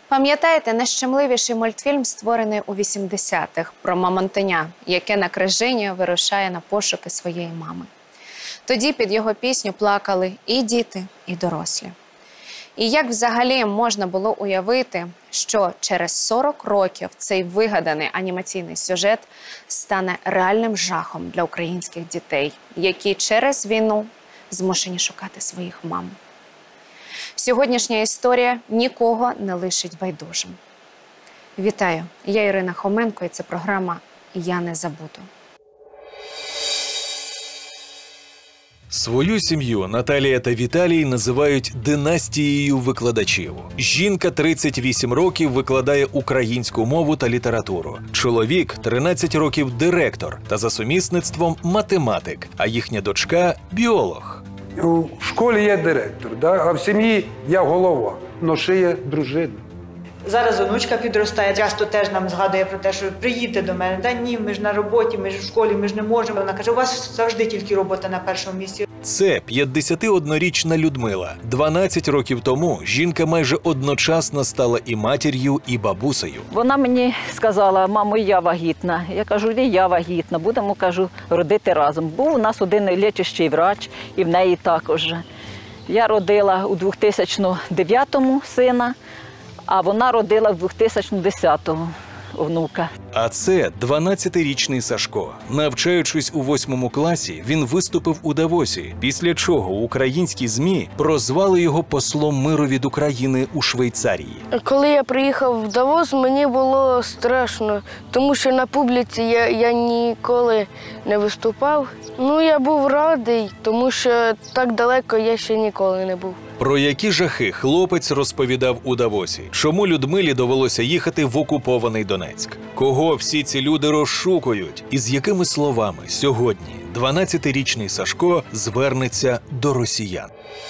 Пам'ятаєте найщемливіший мультфільм, створений у 80-х, про мамонтеня, яке на крижині вирушає на пошуки своєї мами? Тоді під його пісню плакали і діти, і дорослі. І як взагалі можна було уявити, що через 40 років цей вигаданий анімаційний сюжет стане реальним жахом для українських дітей, які через війну змушені шукати своїх мам? Сьогоднішня історія нікого не лишить байдужим. Вітаю, я Ірина Хоменко, і це програма «Я не забуду». Свою сім'ю Наталія та Віталій називають династією викладачів. Жінка 38 років викладає українську мову та літературу. Чоловік 13 років директор та за сумісництвом математик, а їхня дочка – біолог. У школі я директор, а в сім'ї я голова, но шиє дружина. Зараз онучка підростає, часто теж нам згадує про те, що приїдьте до мене. Да ні, ми ж на роботі, ми ж в школі, ми ж не можемо. Вона каже, у вас завжди тільки робота на першому місці. Це 51-річна Людмила. 12 років тому жінка майже одночасно стала і матір'ю, і бабусею. Вона мені сказала, мамо, я вагітна. Я кажу, і я вагітна, будемо, кажу, родити разом. Був у нас один лічащий врач, і в неї також. Я родила у 2009-му сина, а вона родила в 2010-му внука. А це 12-річний Сашко. Навчаючись у 8 класі, він виступив у Давосі, після чого українські ЗМІ прозвали його послом миру від України у Швейцарії. Коли я приїхав в Давос, мені було страшно, тому що на публіці я ніколи не виступав. Я був радий, тому що так далеко я ще ніколи не був. Про які жахи хлопець розповідав у Давосі? Чому Людмилі довелося їхати в окупований Донецьк? Кого всі ці люди розшукують? І з якими словами сьогодні 12-річний Сашко звернеться до росіян?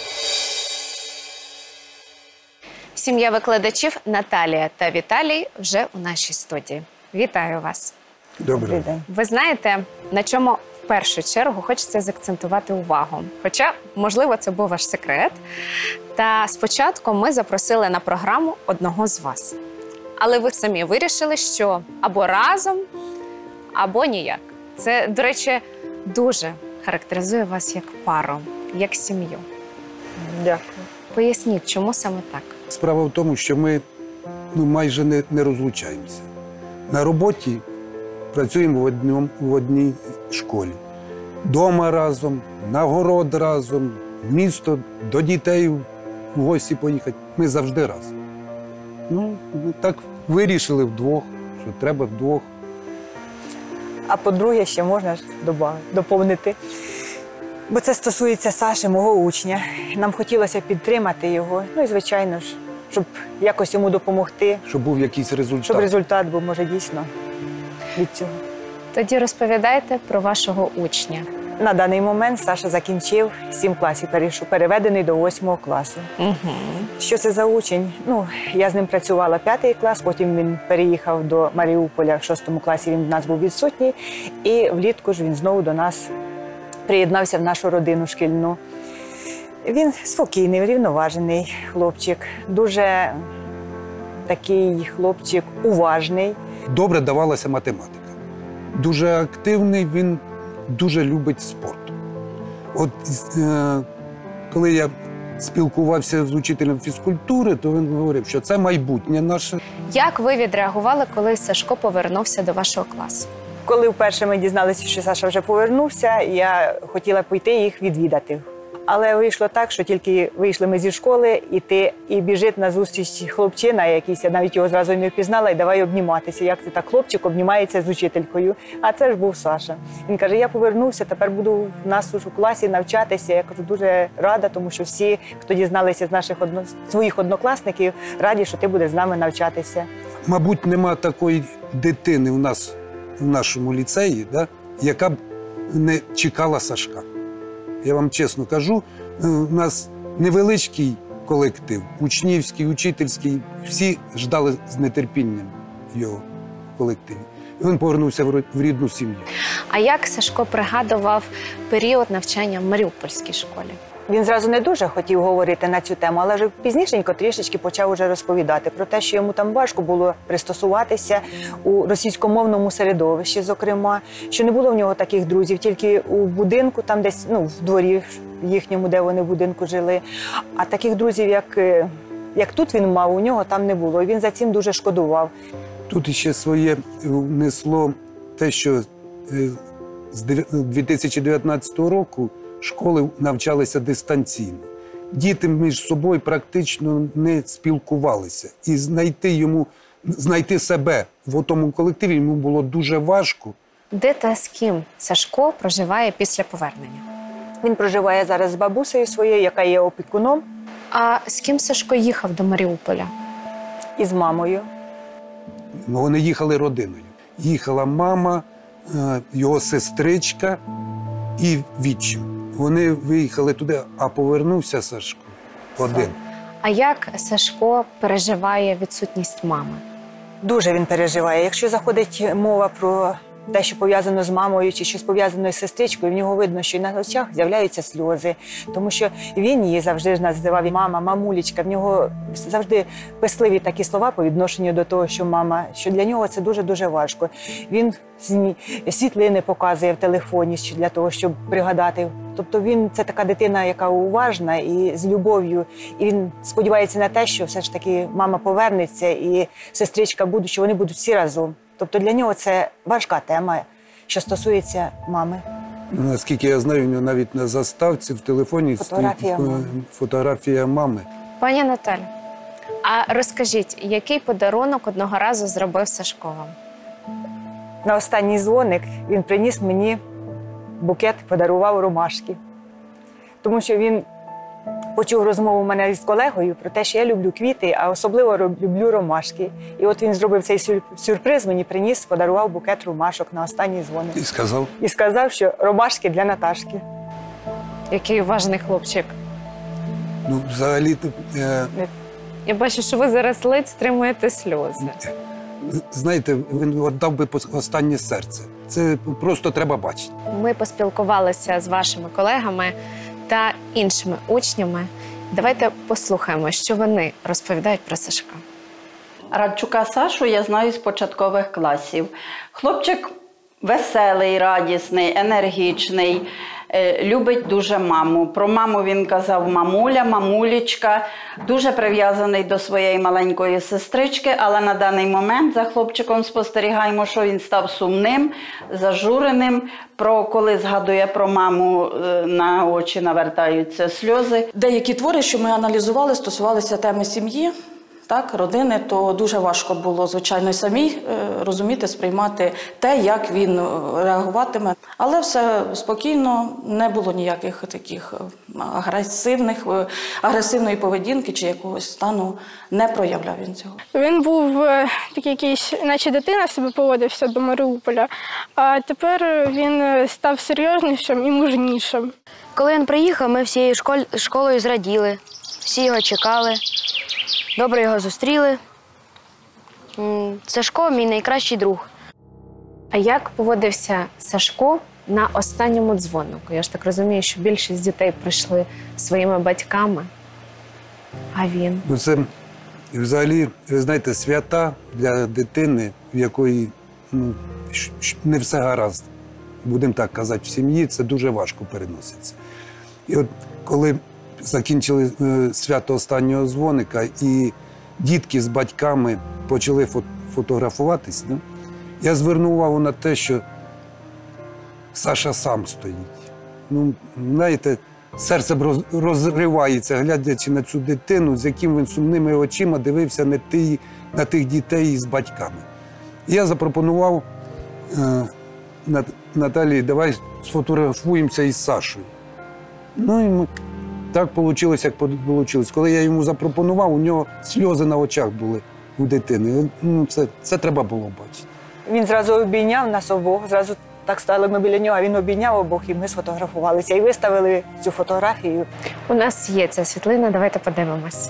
Сім'я викладачів Наталія та Віталій вже у нашій студії. Вітаю вас. Добре. Ви знаєте, на чому в першу чергу хочеться заакцентувати увагу. Хоча, можливо, це був ваш секрет. Та спочатку ми запросили на програму одного з вас. Але ви самі вирішили, що або разом, або ніяк. Це, до речі, дуже характеризує вас як пару, як сім'ю. Дякую. Поясніть, чому саме так? Справа в тому, що ми майже не розлучаємося. На роботі працюємо в одній школі. Дома разом, на город разом, в місто, до дітей в гості поїхати. Ми завжди разом. Так вирішили вдвох, що треба вдвох. А по-друге, ще можна доповнити. Бо це стосується Саші, мого учня. Нам хотілося підтримати його. І, звичайно ж, щоб якось йому допомогти. Щоб був якийсь результат. Щоб результат був, може, дійсно від цього. Тоді розповідайте про вашого учня. На даний момент Саша закінчив 7 класів, переведений до 8 класу. Що це за учень? Я з ним працювала 5 клас, потім він переїхав до Маріуполя в 6 класі, він в нас був відсутній. І влітку ж він знову до нас приєднався в нашу родину шкільну. Він спокійний, врівноважений хлопчик, дуже такий хлопчик уважний. Добре давалася математика. Дуже активний, він дуже любить спорт. Коли я спілкувався з учителем фізкультури, то він говорив, що це майбутнє наше. Як ви відреагували, коли Сашко повернувся до вашого класу? Коли вперше ми дізналися, що Саша вже повернувся, я хотіла піти їх відвідати. Але вийшло так, що тільки вийшли ми зі школи, і біжить на зустріч хлопчина якийсь, я навіть його зразу не впізнала, і давай обніматися. Як це так хлопчик обнімається з учителькою? А це ж був Саша. Він каже, я повернувся, тепер буду в нас у класі навчатися. Я кажу, дуже рада, тому що всі, хто дізналися з наших своїх однокласників, раді, що ти будеш з нами навчатися. Мабуть, нема такої дитини в нашому ліцеї, яка б не чекала Сашка. Я вам чесно кажу, у нас невеличкий колектив, учнівський, учительський, всі ждали з нетерпінням його в колективі. І він повернувся в рідну сім'ю. А як Сашко пригадував період навчання в Маріупольській школі? Він зразу не дуже хотів говорити на цю тему, але вже пізнішенько трішечки почав уже розповідати про те, що йому там важко було пристосуватися у російськомовному середовищі, зокрема, що не було в нього таких друзів, тільки у будинку, там десь, ну, в дворі їхньому, де вони в будинку жили. А таких друзів, як тут він мав, у нього там не було. І він за цим дуже шкодував. Тут ще своє внесло те, що з 2019 року школи навчалися дистанційно. Діти між собою практично не спілкувалися. І знайти себе в тому колективі йому було дуже важко. Де та з ким Сашко проживає після повернення? Він проживає зараз з бабусею своєю, яка є опікуном, А з ким Сашко їхав до Маріуполя? і з мамою. Вони їхали родиною. Їхала мама, його сестричка і відчим. Вони виїхали туди, а повернувся Сашко один. А як Сашко переживає відсутність мами? Дуже він переживає. Якщо заходить мова про те, що пов'язано з мамою, чи щось пов'язане з сестричкою, в нього видно, що і на очах з'являються сльози. Тому що він її завжди ж називав мама, мамулечка. В нього завжди писливі такі слова по відношенню до того, що мама, що для нього це дуже-дуже важко. Він світлини показує в телефоні для того, щоб пригадати. Тобто він – це така дитина, яка уважна і з любов'ю. І він сподівається на те, що все ж таки мама повернеться і сестричка буде, що вони будуть всі разом. Тобто для нього це важка тема, що стосується мами. Наскільки я знаю, у нього навіть на заставці в телефоні Фотографія мами. Фотографія мами. Пані Наталю, а розкажіть, який подарунок одного разу зробив Сашко вам? На останній дзвоник він приніс мені букет, подарував ромашки. Тому що він почув розмову в мене з колегою про те, що я люблю квіти, а особливо люблю ромашки. І от він зробив цей сюрприз, мені приніс, подарував букет ромашок на останній дзвоник. І сказав? І сказав, що ромашки для Наташки. Який уважний хлопчик. Ну, взагалі, Я бачу, що ви зараз ледь стримуєте сльози. знаєте, він віддав би останнє серце. Це просто треба бачити. Ми поспілкувалися з вашими колегами та іншими учнями. Давайте послухаємо, що вони розповідають про Сашка. Радчука Сашу я знаю з початкових класів. Хлопчик веселий, радісний, енергічний, любить дуже маму. Про маму він казав мамуля, мамулечка. Дуже прив'язаний до своєї маленької сестрички, але на даний момент за хлопчиком спостерігаємо, що він став сумним, зажуреним. Коли згадує про маму, на очі навертаються сльози. Деякі твори, що ми аналізували, стосувалися теми сім'ї, так, родини, то дуже важко було, звичайно, самі розуміти, сприймати те, як він реагуватиме. Але все спокійно, не було ніяких таких агресивної поведінки чи якогось стану, не проявляв він цього. Він був такий якийсь, наче дитина себе поводився до Маріуполя, а тепер він став серйознішим і мужнішим. Коли він приїхав, ми всією школою зраділи, всі його чекали, добре його зустріли. Сашко – мій найкращий друг. А як поводився Сашко на останньому дзвонику? Я ж так розумію, що більшість дітей прийшли своїми батьками, а він? Ну, це взагалі, ви знаєте, свята для дитини, в якої не все гаразд, будемо так казати, в сім'ї, це дуже важко переноситься. І от коли закінчили свято останнього дзвоника, і дітки з батьками почали фотографуватись, да? Я звернув увагу на те, що Саша сам стоїть. Ну, знаєте, серце розривається, глядячи на цю дитину, з яким він сумними очима дивився на тих дітей з батьками. І я запропонував Наталії, давай сфотографуємося із Сашою. Ну, і ми... Так вийшло, як вийшло. Коли я йому запропонував, у нього сльози на очах були у дитини. Ну, це треба було бачити. Він зразу обійняв нас обох, зразу так стали ми біля нього, а він обійняв обох, і ми сфотографувалися. І виставили цю фотографію. У нас є ця світлина, давайте подивимось.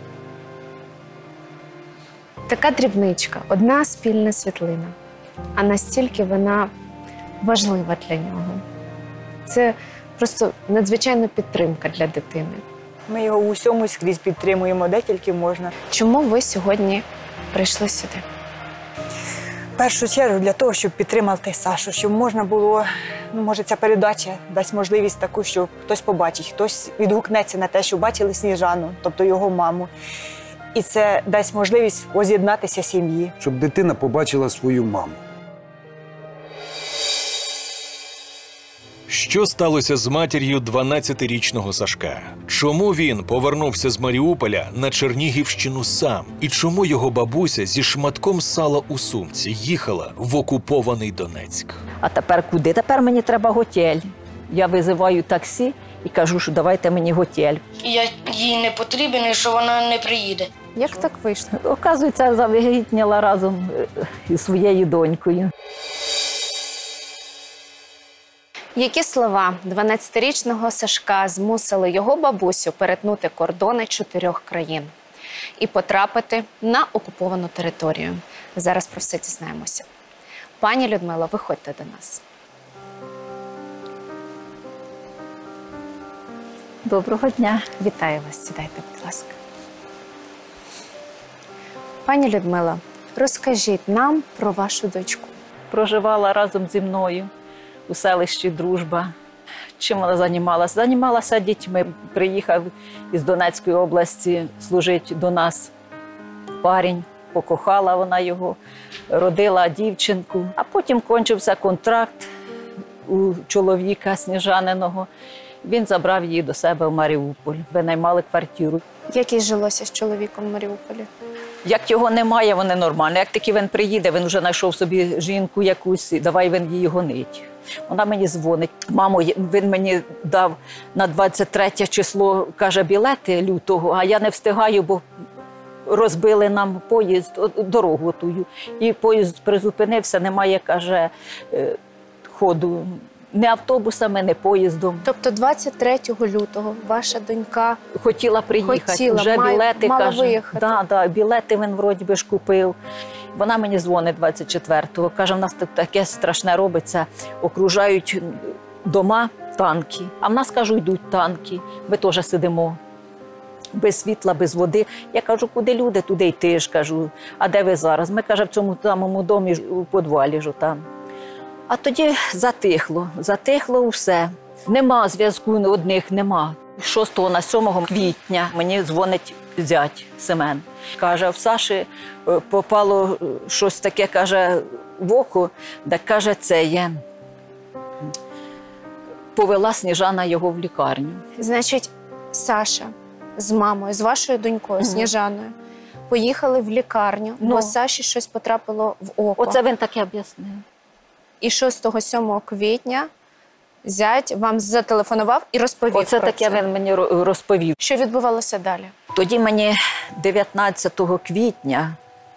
Така дрібничка, одна спільна світлина, а настільки вона важлива для нього. Це просто надзвичайна підтримка для дитини. Ми його у всьому скрізь підтримуємо, де тільки можна. Чому ви сьогодні прийшли сюди? В першу чергу для того, щоб підтримати Сашу, щоб можна було, може ця передача дасть можливість таку, що хтось побачить, хтось відгукнеться на те, що бачили Сніжану, тобто його маму. І це дасть можливість воз'єднатися сім'ї. Щоб дитина побачила свою маму. Що сталося з матір'ю 12-річного Сашка? Чому він повернувся з Маріуполя на Чернігівщину сам? І чому його бабуся зі шматком сала у сумці їхала в окупований Донецьк? А тепер куди? Тепер мені треба готель. Я визиваю таксі і кажу, що давайте мені готель. Я їй не потрібен, і що вона не приїде. Як так вийшло? Оказується, я завагітніла разом із своєю донькою. Які слова 12-річного Сашка змусили його бабусю перетнути кордони 4 країн і потрапити на окуповану територію? Зараз про все дізнаємося. Пані Людмило, виходьте до нас. Доброго дня. Вітаю вас. Сідайте, будь ласка. Пані Людмило, розкажіть нам про вашу дочку. Проживала разом зі мною у селищі Дружба. Чим вона займалася? Займалася дітьми. Приїхав із Донецької області служити до нас парень, покохала вона його, родила дівчинку. А потім кончився контракт у чоловіка Сніжаниного. Він забрав її до себе в Маріуполь, винаймали квартиру. Як їй жилося з чоловіком в Маріуполі? Як його немає, вони нормально. Як таки він приїде, він вже знайшов собі жінку якусь, давай він її гонить. Вона мені дзвонить. Мамо, він мені дав на 23 число, каже, білети лютого, а я не встигаю, бо розбили нам поїзд, дорогу тую. І поїзд призупинився, немає, каже, ходу. Не автобусами, не поїздом. Тобто 23 лютого ваша донька хотіла приїхати, вже білети, мала каже. виїхати. Да, білети він вроді би ж купив. Вона мені дзвонить 24-го, каже, в нас тут таке страшне робиться, окружають дома танки, а в нас, кажу, йдуть танки, ми теж сидимо. Без світла, без води. Я кажу, куди люди, туди йти ж, кажу. А де ви зараз? Ми, каже, в цьому самому домі, у підвалі ж там. А тоді затихло все. Нема зв'язку, одних нема. 6 на 7 квітня мені дзвонить зять Семен. Каже, в Саші попало щось таке, каже, в око, так каже, це є. Повела Сніжана його в лікарню. Значить, Саша з мамою, з вашою донькою, Сніжаною, поїхали в лікарню, бо Саші щось потрапило в око. Оце він таке об'яснив. І 6-7 квітня зять вам зателефонував і розповів Оце про таке це. він мені розповів. Що відбувалося далі? Тоді мені 19 квітня,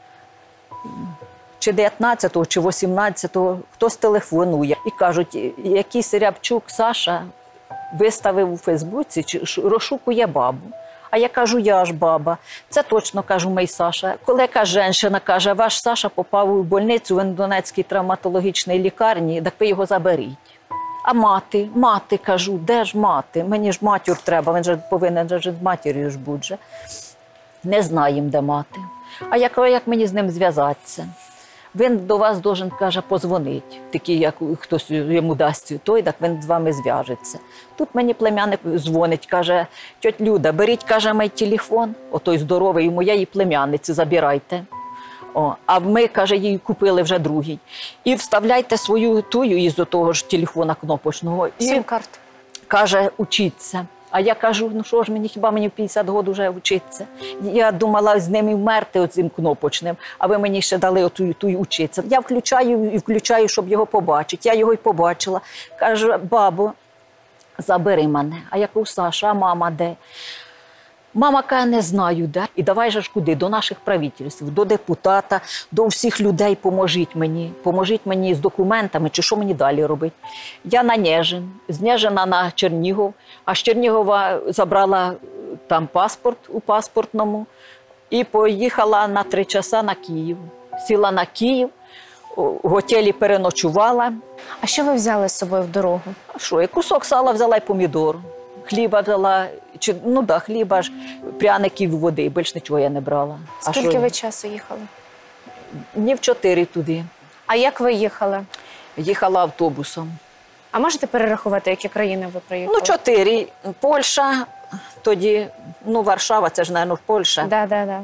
чи 19-го, чи 18-го, хтось телефонує і кажуть, якийсь Рябчук Саша виставив у Фейсбуці, чи розшукує бабу. А я кажу, я ж баба. Це точно, кажу, мій Саша. Коли яка жінка каже, ваш Саша попав у больницю, він в Донецькій травматологічній лікарні, так ви його заберіть. А мати, кажу, де ж мати? Мені ж матір треба, він же повинен з матір'ю ж бути. Не знаємо, де мати. А я кажу, як мені з ним зв'язатися? Він до вас должен, каже, позвонити. Такий, як хтось йому дасть той, так він з вами зв'яжеться. Тут мені племянник дзвонить, каже, тьоть Люда, беріть, каже, мій телефон, отой здоровий, у моєї племянниці, забирайте. А ми, каже, їй купили вже другий. І вставляйте свою тую із того ж телефона кнопочного. Сім-карту. Каже, учіться. А я кажу, ну що ж мені, хіба мені в 50 років вже вчитися? Я думала з ними вмерти оцим кнопочним, а ви мені ще дали оту учитися. Я включаю, щоб його побачити. Я його й побачила. Каже, бабо, забери мене. А я кажу, Саша, а мама де? Мама каже, не знаю, де. І давай же ж куди? До наших правительств, до депутата, до всіх людей поможіть мені. Поможіть мені з документами, чи що мені далі робити. Я на Нежин, з Нежина на Чернігов, а з Чернігова забрала там паспорт у паспортному і поїхала на 3 часа на Київ. Сіла на Київ, в готелі переночувала. А що ви взяли з собою в дорогу? А що, я кусок сала взяла і помідор, хліба взяла, хліба ж, пряників, води, більш нічого я не брала. Скільки ви часу їхали? Днів 4 туди. А як ви їхали? Їхала автобусом. А можете перерахувати, які країни ви проїхали? 4. Польща, тоді, Варшава, це ж, мабуть, Польща. Да.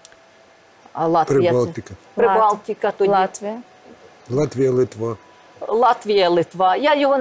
А Латвія. Прибалтика. Прибалтика тоді. Латвія. Латвія, Литва. Латвія, Литва. Я його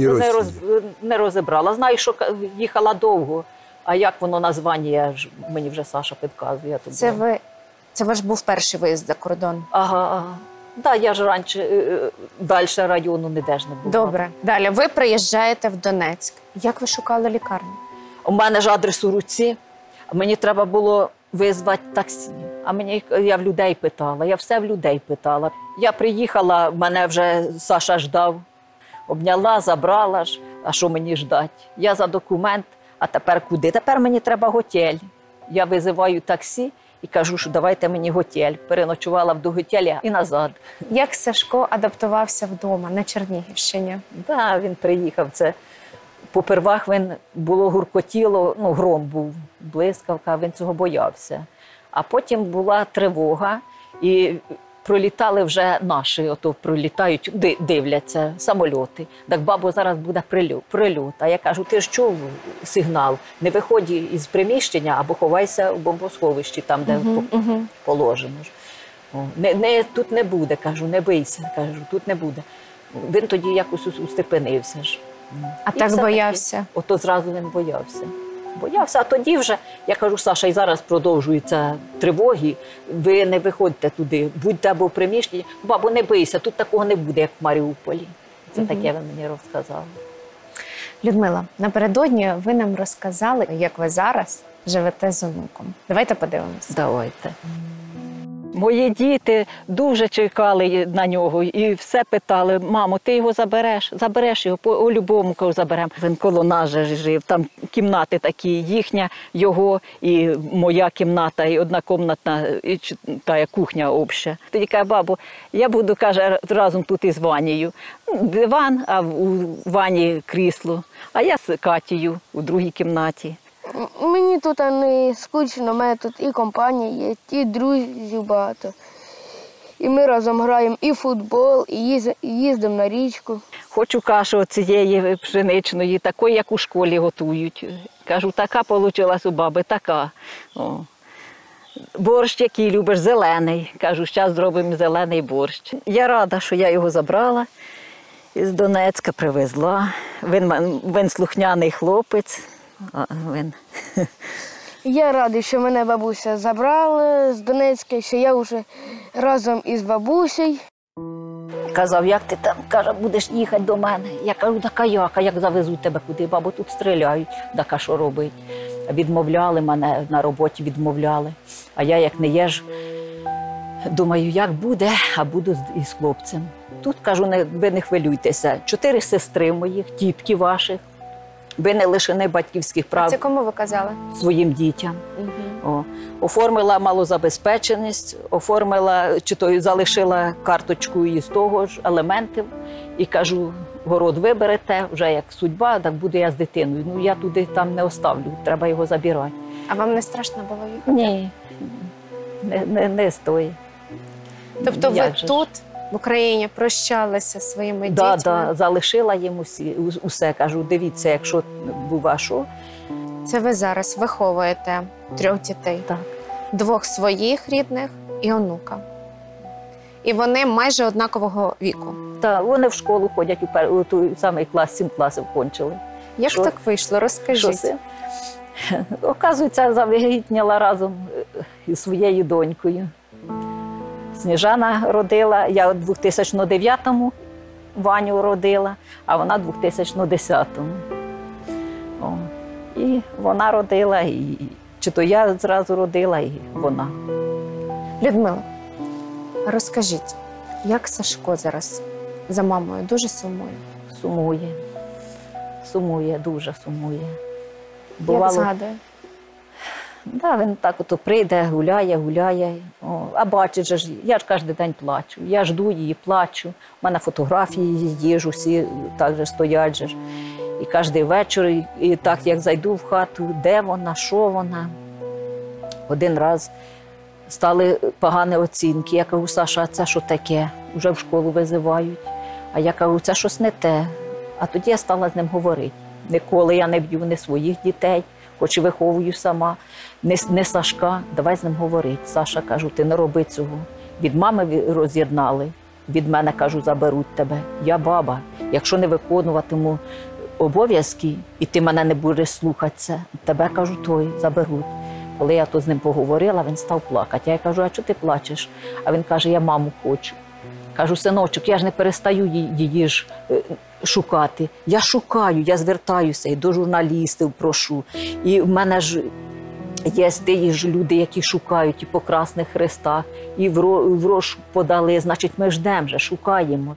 не розібрала. Знаю, що їхала довго. А як воно названня, мені вже Саша підказує. Це ваш був перший виїзд за кордон? Ага. Да, я ж раніше, далі району ніде ж не була. Добре. Далі. Ви приїжджаєте в Донецьк. Як ви шукали лікарню? У мене ж адрес у руці. Мені треба було визвати таксі. Я в людей питала, я все в людей питала. Я приїхала, мене вже Саша ждав. Обняла, забрала ж. А що мені ждати? Я за документ, а тепер куди? Тепер мені треба готель. Я визиваю таксі і кажу, що давайте мені готель. Переночувала в готелі і назад. Як Сашко адаптувався вдома на Чернігівщині? Так, він приїхав. Попервах він було гуркотіло, гром був, блискавка, він цього боявся. А потім була тривога, і пролітали вже наші, пролітають, дивляться самольоти. Так, бабо, зараз буде прильот. А я кажу, ти ж чув сигнал? Не виходь із приміщення або ховайся в бомбосховищі, там, де положено. Тут не буде, кажу, не бийся, кажу, тут не буде. Він тоді якось устепенився ж. А так боявся? Ото зразу він боявся. А тоді вже, я кажу, Саша, і зараз продовжуються тривоги, ви не виходьте туди, будьте або в приміщенні. Бабо, не бийся, тут такого не буде, як в Маріуполі. Це таке він мені розказав. Людмила, напередодні ви нам розказали, як ви зараз живете з онуком. Давайте подивимося. Давайте. Мої діти дуже чекали на нього і все питали: мамо, ти його забереш? Забереш його, по-любому заберемо. Він коло нас же жив, там кімнати такі, їхня, його і моя кімната, і однокомнатна, і та кухня обща. Тоді каже, бабу, я буду, каже, разом тут із Ванією. Диван, а у Вані крісло, а я з Катією у другій кімнаті. Мені тут не скучно, у мене тут і компанія є, і друзів багато. І ми разом граємо і в футбол, і їздимо на річку. Хочу кашу цієї пшеничної, такої, як у школі готують. Кажу, така вийшла у баби, така. Борщ, який любиш, зелений. Кажу, зараз зробимо зелений борщ. Я рада, що я його забрала, із Донецька привезла. Він слухняний хлопець. Я радий, що мене бабуся забрала з Донецька, що я вже разом із бабусею. Казав, як ти там, каже, будеш їхати до мене. Я кажу, така як завезуть тебе куди, бабу, тут стріляють, така що робить. Відмовляли мене, на роботі відмовляли. А я, як не є ж, думаю, як буде, а буду із хлопцем. Тут, кажу, ви не хвилюйтеся. 4 сестри моїх, тітки ваших. Ви не лишені батьківських прав. Це кому ви казали? Своїм дітям. Оформила малозабезпеченість, залишила карточку із того ж, елементів. І кажу, город виберете, вже як судьба, так буду я з дитиною. Я туди там не оставлю, треба його забирати. А вам не страшно було їхати? Ні, не стоїть. Тобто ви тут, в Україні, прощалися зі своїми дітьми? Так, залишила їм усе. Кажу, дивіться, якщо бува що. Це ви зараз виховуєте 3 дітей? Так. 2 своїх рідних і онука. І вони майже однакового віку? Так, вони в школу ходять, у той самий клас, 7 класів кончили. Як так вийшло? Розкажіть. Оказується, завагітніла разом із своєю донькою. Сніжана родила, я у 2009-му Ваню родила, а вона у 2010-му. І вона родила, чи то я зразу родила, і вона. Людмила, розкажіть, як Сашко зараз за мамою дуже сумує? Сумує, дуже сумує. Як згадує? Да, він так ото прийде, гуляє. О, а бачить же ж, я ж кожен день плачу. Я жду її, плачу. У мене фотографії її є ж, усі так же стоять же ж. І кожен вечір, і так як зайду в хату, де вона, що вона. Один раз стали погані оцінки. Я кажу, Саша, а це що таке? Уже в школу визивають. А я кажу, це щось не те. А тоді я стала з ним говорити. Ніколи я не б'ю ні своїх дітей, хоч і виховую сама, не Сашка. Давай з ним говорити. Саша, кажу, ти не роби цього. Від мами роз'єднали, від мене, кажу, заберуть тебе. Я баба. Якщо не виконуватиму обов'язки, і ти мене не будеш слухатися, тебе, кажу, заберуть. Коли я то з ним поговорила, він став плакати. Я кажу, а чого ти плачеш? А він каже, я маму хочу. Кажу, синочок, я ж не перестаю її ж шукати. Я шукаю, я звертаюся і до журналістів прошу. І в мене ж є ті ж люди, які шукають і по Красних Хрестах, і в РОШ подали, значить ми ждемо, шукаємо.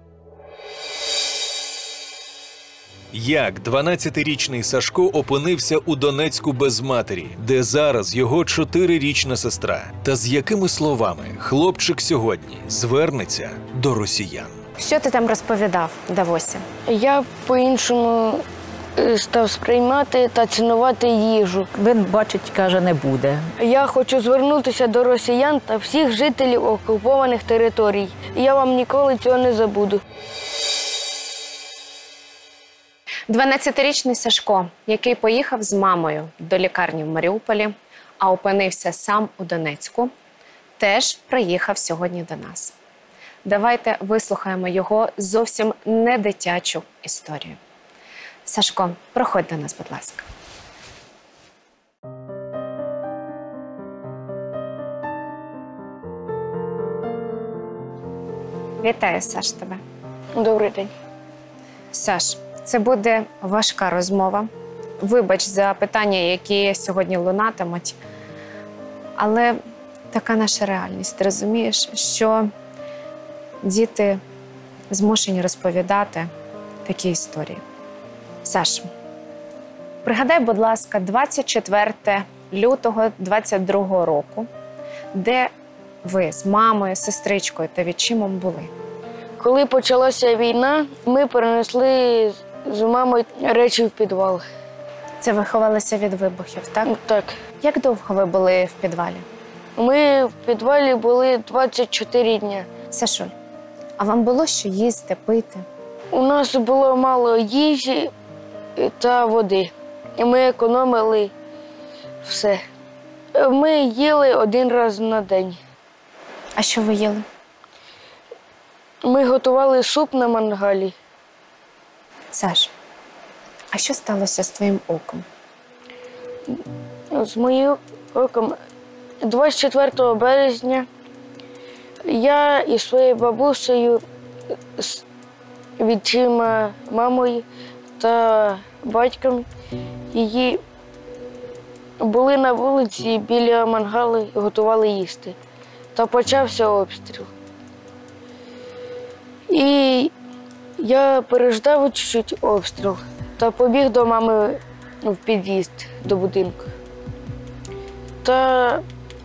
Як 12-річний Сашко опинився у Донецьку без матері, де зараз його 4-річна сестра? Та з якими словами хлопчик сьогодні звернеться до росіян? Що ти там розповідав, Давося? Я по-іншому став сприймати та цінувати їжу. Він бачить, каже, не буде. Я хочу звернутися до росіян та всіх жителів окупованих територій. Я вам ніколи цього не забуду. 12-річний Сашко, який поїхав з мамою до лікарні в Маріуполі, а опинився сам у Донецьку, теж приїхав сьогодні до нас. Давайте вислухаємо його зовсім не дитячу історію. Сашко, проходь до нас, будь ласка. Вітаю, Саш, тебе. Добрий день. Саш, це буде важка розмова. Вибач за питання, які сьогодні лунатимуть. Але така наша реальність. Ти розумієш, що діти змушені розповідати такі історії. Саш, пригадай, будь ласка, 24 лютого 22-го року, де ви з мамою, сестричкою та відчимом були? Коли почалася війна, ми перенесли з мамою речі в підвал. Це ви ховалися від вибухів, так? Так. Як довго ви були в підвалі? Ми в підвалі були 24 дні. Сашуль, а вам було що їсти, пити? У нас було мало їжі та води. І ми економили все. Ми їли один раз на день. А що ви їли? Ми готували суп на мангалі. Саш, а що сталося з твоїм оком? З моїм оком 24 березня я із своєю бабусею, з відчима мамою та батьком її були на вулиці біля мангали і готували їсти. Та почався обстріл. І я переждав чуть-чуть обстріл та побіг до мами в під'їзд до будинку. Та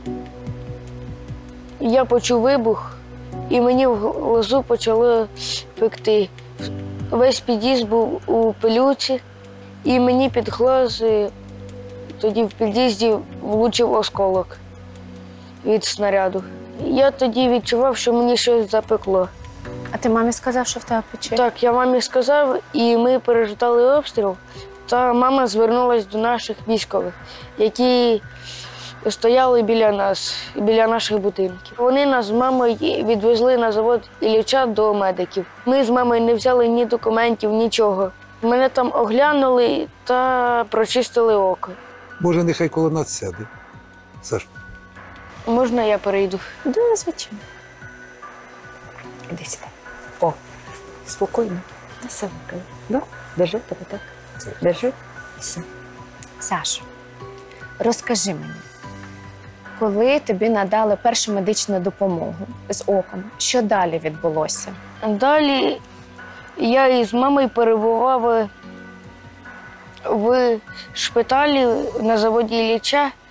я почув вибух, і мені в глазу почало пекти. Весь під'їзд був у пилюці, і мені під глаз тоді в під'їзді влучив осколок від снаряду. Я тоді відчував, що мені щось запекло. А ти мамі сказав, що в тебе пече? Так, я мамі сказав, і ми переждали обстріл. Та мама звернулася до наших військових, які стояли біля нас, біля наших будинків. Вони нас з мамою відвезли на завод Ілліча до медиків. Ми з мамою не взяли ні документів, нічого. Мене там оглянули та прочистили око. Може, нехай коло нас сяде. Саш. Можна я перейду? Да, звичайно. Іди сюди. О, спокійно. Все, да? Держи тебе, так? Держи. Все. Саша, розкажи мені, коли тобі надали першу медичну допомогу з оком, що далі відбулося? Далі я із мамою перебував в шпиталі на заводі Ілліча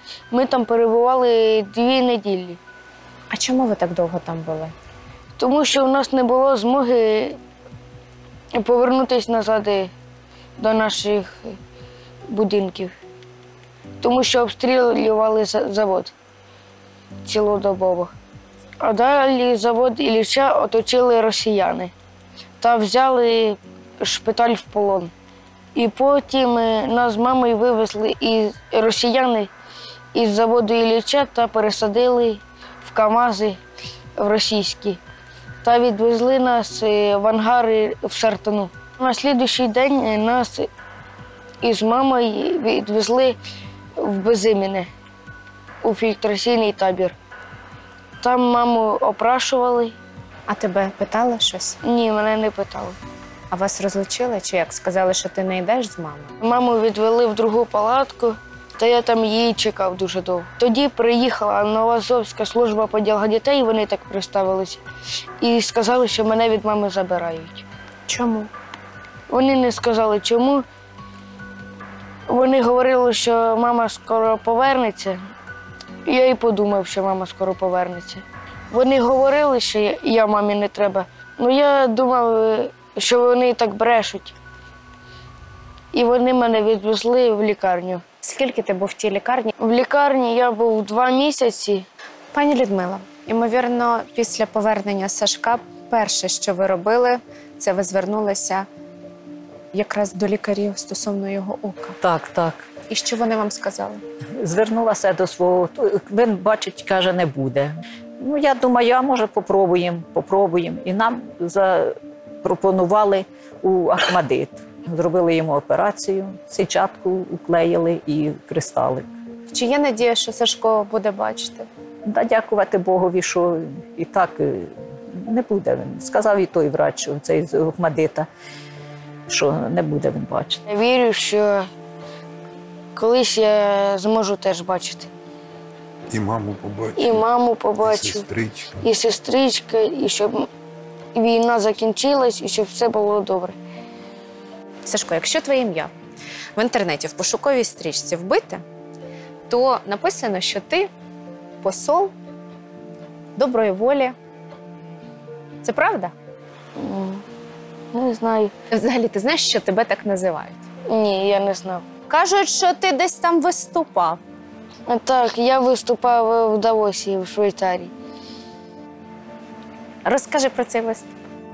Ми там перебували 2 неділі. А чому ви так довго там були? Тому що у нас не було змоги повернутися назад до наших будинків. Тому що обстрілювали завод цілодобово. А далі завод Ілліча оточили росіяни та взяли шпиталь в полон. І потім нас з мамою вивезли росіяни із заводу Ілліча та пересадили в КАМАЗи в російські. Та відвезли нас в ангари в Сартану. На слідуючий день нас із мамою відвезли в Безиміне, у фільтраційний табір. Там маму опрашували. А тебе питали щось? Ні, мене не питали. А вас розлучили чи як? Сказали, що ти не йдеш з мамою? Маму відвели в другу палатку, та я там її чекав дуже довго. Тоді приїхала Новоазовська служба по ділах дітей, вони так представилися, і сказали, що мене від мами забирають. Чому? Вони не сказали, чому. Вони говорили, що мама скоро повернеться. Я і подумав, що мама скоро повернеться. Вони говорили, що я мамі не треба. Ну я думав, що вони так брешуть. І вони мене відвезли в лікарню. Скільки ти був в тій лікарні? В лікарні я був 2 місяці. Пані Людмила, ймовірно, після повернення Сашка перше, що ви робили, це ви звернулися якраз до лікарів стосовно його ока. Так, так. І що вони вам сказали? Звернулася до свого, він бачить, каже, не буде. Ну, я думаю, а може попробуємо. І нам запропонували у Ахмадит. Зробили йому операцію, сітчатку уклеїли і кристалик. Чи є надія, що Сашко буде бачити? Да, дякувати Богові, що і так не буде він. Сказав і той врач, цей з Ахмадита, що не буде він бачити. Я вірю, що колись я зможу теж бачити. І маму побачу. І маму побачу, І сестричка. і сестричка, і щоб війна закінчилась, і щоб все було добре. Сашко, якщо твоє ім'я в інтернеті в пошуковій стрічці вбите, то написано, що ти посол доброї волі. Це правда? Не знаю. Взагалі, ти знаєш, що тебе так називають? Ні, я не знав. Кажуть, що ти десь там виступав. Так, я виступав в Давосі, в Швейцарії. Розкажи про цей виступ.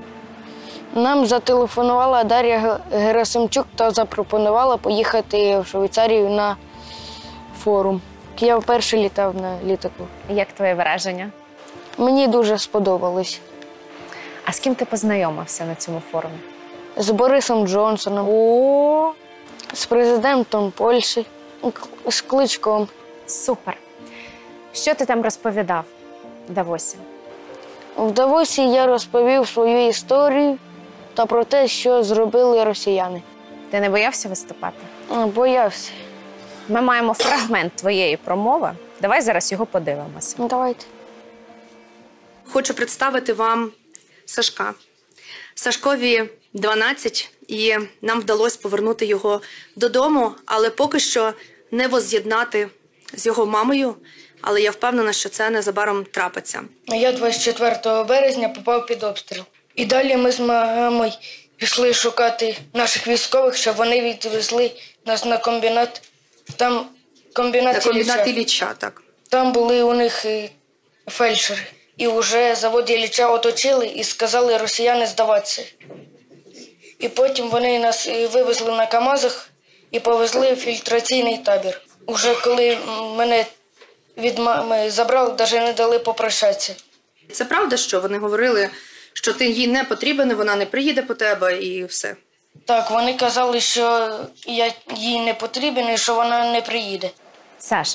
Нам зателефонувала Дар'я Герасимчук та запропонувала поїхати в Швейцарію на форум. Я вперше літав на літаку. Як твоє враження? Мені дуже сподобалось. А з ким ти познайомився на цьому форумі? З Борисом Джонсоном, з президентом Польщі, з Кличком. Супер. Що ти там розповідав в Давосі? В Давосі я розповів свою історію та про те, що зробили росіяни. Ти не боявся виступати? Боявся. Ми маємо фрагмент твоєї промови. Давай зараз його подивимося. Давайте. Хочу представити вам Сашка. Сашкові 12, і нам вдалося повернути його додому, але поки що не возз'єднати з його мамою, але я впевнена, що це незабаром трапиться. Я 24 березня попав під обстріл. І далі ми з мамою пішли шукати наших військових, щоб вони відвезли нас на комбінат. Там комбінат Ілліча, так. Там були у них фельдшери. І вже завод Ілліча оточили і сказали росіяни здаватися. І потім вони нас вивезли на КАМАЗах і повезли в фільтраційний табір. Уже коли мене від мами забрали, навіть не дали попрощатися. Це правда, що вони говорили, що ти їй не потрібен, вона не приїде по тебе і все? Так, вони казали, що я їй не потрібен і що вона не приїде. Саш,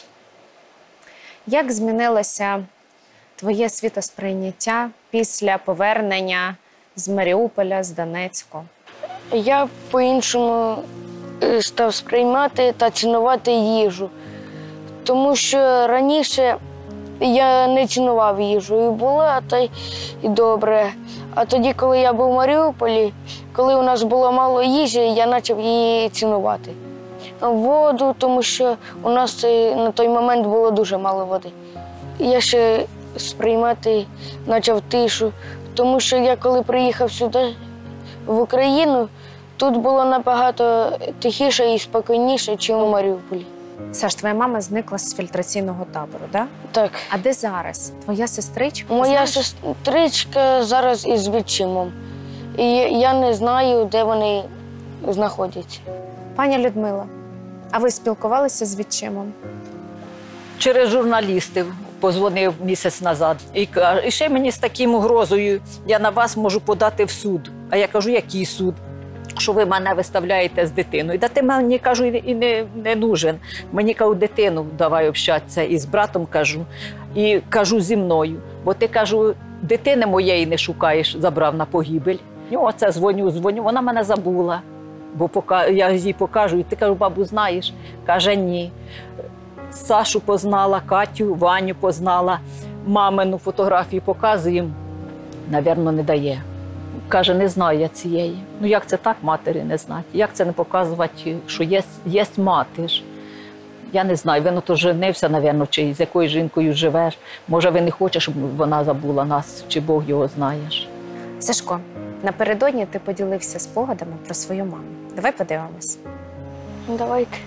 як змінилося твоє світосприйняття після повернення з Маріуполя, з Донецьку? Я по-іншому став сприймати та цінувати їжу. Тому що раніше я не цінував їжу. І була, та й добре. А тоді, коли я був в Маріуполі, коли у нас було мало їжі, я почав її цінувати. воду, тому що у нас на той момент було дуже мало води. Я ще сприймати почав тишу, тому що я коли приїхав сюди, в Україну, тут було набагато тихіше і спокійніше, ніж у Маріуполі. Саш, твоя мама зникла з фільтраційного табору, так? Так. А де зараз? Твоя сестричка? Моя сестричка зараз із відчимом. І я не знаю, де вони знаходяться. Пані Людмила, а ви спілкувалися з відчимом? Через журналістів позвонив місяць назад і каже, і ще мені з таким угрозою, я на вас можу подати в суд. А я кажу, який суд? Що ви мене виставляєте з дитиною. Да ти мені, кажу, і не нужен. Мені, кажу, дитину давай общатися. І з братом кажу, і кажу зі мною. Бо ти, кажу, дитини моєї не шукаєш, забрав на погибель. Ну, оце дзвоню, вона мене забула. Бо я їй покажу, і ти, кажу, бабу, знаєш? Каже, ні. Сашу познала, Катю, Ваню познала, мамину фотографію показуємо. Навірно, не дає. Каже, не знаю я цієї. Ну як це так матері не знати? Як це не показувати, що є мати ж? Я не знаю, він ото женився, навірно, чи з якою жінкою живеш. Може, він не хоче, щоб вона забула нас, чи Бог його знаєш. Сашко, напередодні ти поділився спогадами про свою маму. Давай подивимось. Давайте.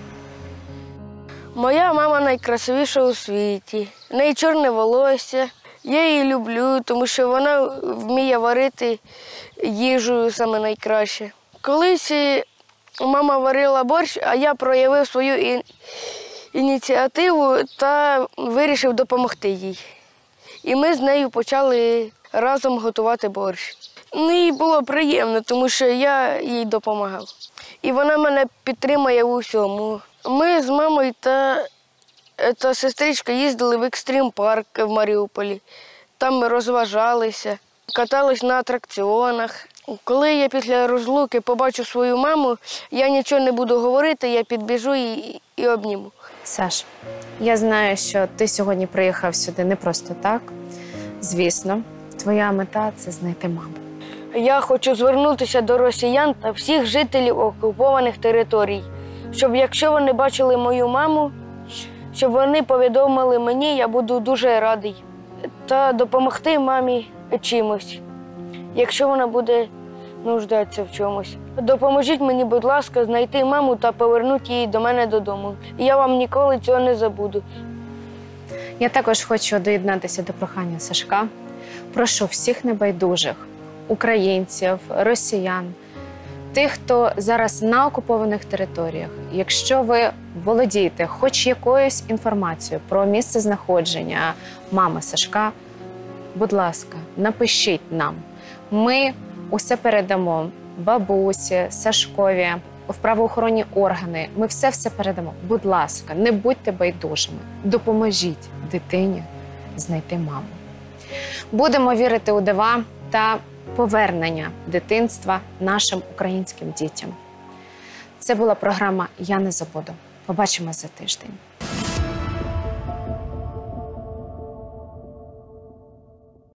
Моя мама найкрасивіша у світі. В неї чорне волосся. Я її люблю, тому що вона вміє варити їжу саме найкраще. Колись мама варила борщ, а я проявив свою ініціативу та вирішив допомогти їй. І ми з нею почали разом готувати борщ. Ну, їй було приємно, тому що я їй допомагав. І вона мене підтримує у всьому. Ми з мамою та сестричка їздили в екстрім-парк в Маріуполі. Там ми розважалися, катались на атракціонах. Коли я після розлуки побачу свою маму, я нічого не буду говорити, я підбіжу і обніму. Саш, я знаю, що ти сьогодні приїхав сюди не просто так. Звісно, твоя мета – це знайти маму. Я хочу звернутися до росіян та всіх жителів окупованих територій, щоб якщо вони бачили мою маму, щоб вони повідомили мені, я буду дуже радий. Та допомогти мамі чимось, якщо вона буде нуждатися в чомусь. Допоможіть мені, будь ласка, знайти маму та повернути її до мене додому. Я вам ніколи цього не забуду. Я також хочу доєднатися до прохання Сашка. Прошу всіх небайдужих українців, росіян, тих, хто зараз на окупованих територіях, якщо ви володієте хоч якоюсь інформацією про місце знаходження мами Сашка, будь ласка, напишіть нам. Ми усе передамо бабусі, Сашкові, в правоохоронні органи. Ми все передамо. Будь ласка, не будьте байдужими. Допоможіть дитині знайти маму. Будемо вірити у дива та повернення дитинства нашим українським дітям. Це була програма «Я не забуду». Побачимось за тиждень.